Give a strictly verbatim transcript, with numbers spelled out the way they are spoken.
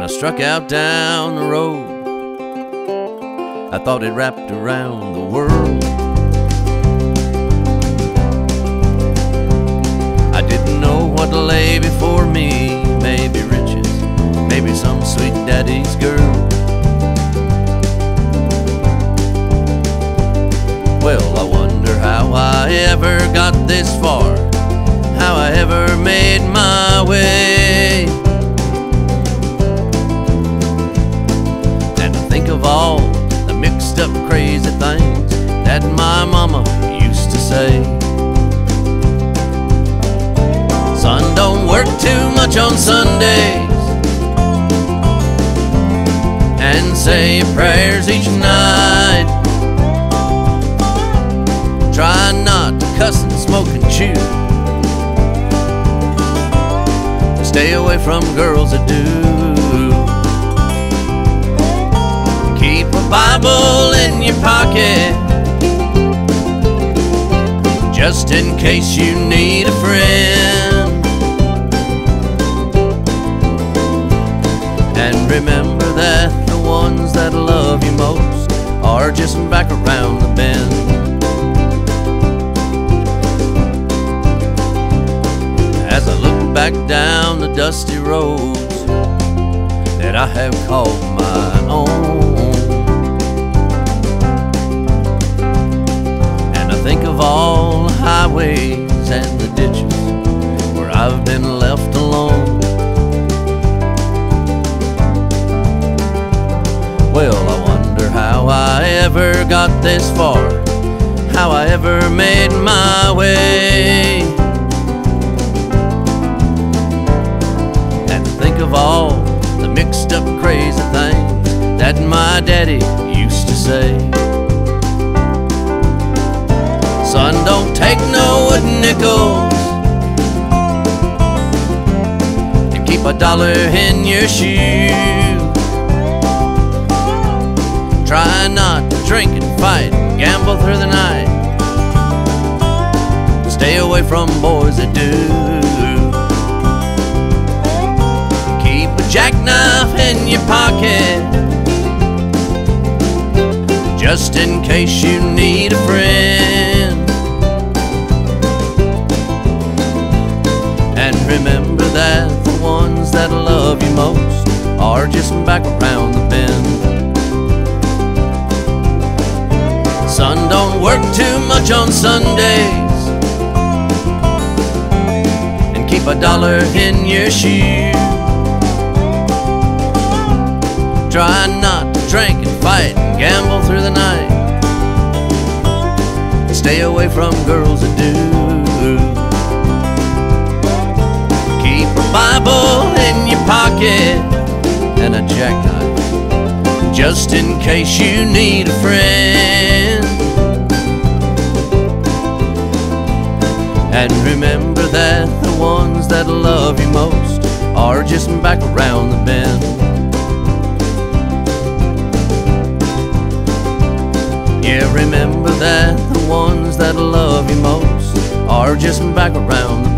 I struck out down the road. I thought it wrapped around the world. I didn't know what lay before me. Maybe riches, maybe some sweet daddy's girl. Well, I wonder how I ever got this far, how I ever made my way. And I think of all the mixed up crazy things that my mama used to say. Son, don't work too much on Sundays, and say your prayers each night. Try not to cuss and smoke and chew. Stay away from girls that do. Keep a Bible in your pocket, just in case you need a friend. And remember that the ones that love you most are just back around the bend. As I look back down the dusty roads that I have called my own, and I think of all the highways and the ditches where I've been left alone. Well, I wonder how I ever got this far, how I ever made my way. And think of all the mixed up crazy things that my daddy used to say. Son, don't take no wooden nickels, and keep a dollar in your shoe. Try not to drink and fight and gamble through the night. Stay away from boys that do. Keep a jackknife in your pocket, just in case you need a friend. And remember that the ones that love you most are just back around the bend. Son, don't work too much on Sundays, and keep a dollar in your shoe. Try not to drink and fight and gamble through the night. Stay away from girls that do. Keep a Bible in your pocket and a jackknife, just in case you need a friend. And remember that the ones that love you most are just back around the bend. Yeah, remember that the ones that love you most are just back around the bend.